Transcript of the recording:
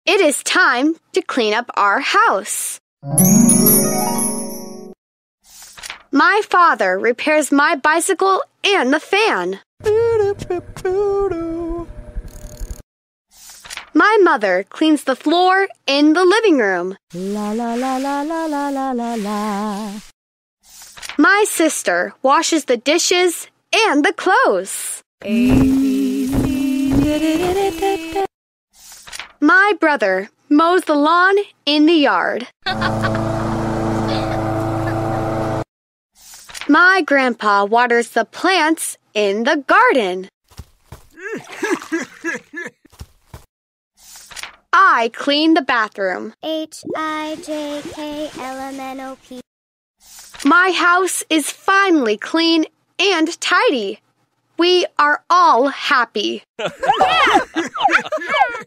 It is time to clean up our house. My father repairs my bicycle and the fan. My mother cleans the floor in the living room. La la la la la la la la la. My sister washes the dishes and the clothes. My brother mows the lawn in the yard. My grandpa waters the plants in the garden. I clean the bathroom. HIJKLMNOP. My house is finally clean and tidy. We are all happy. Yeah!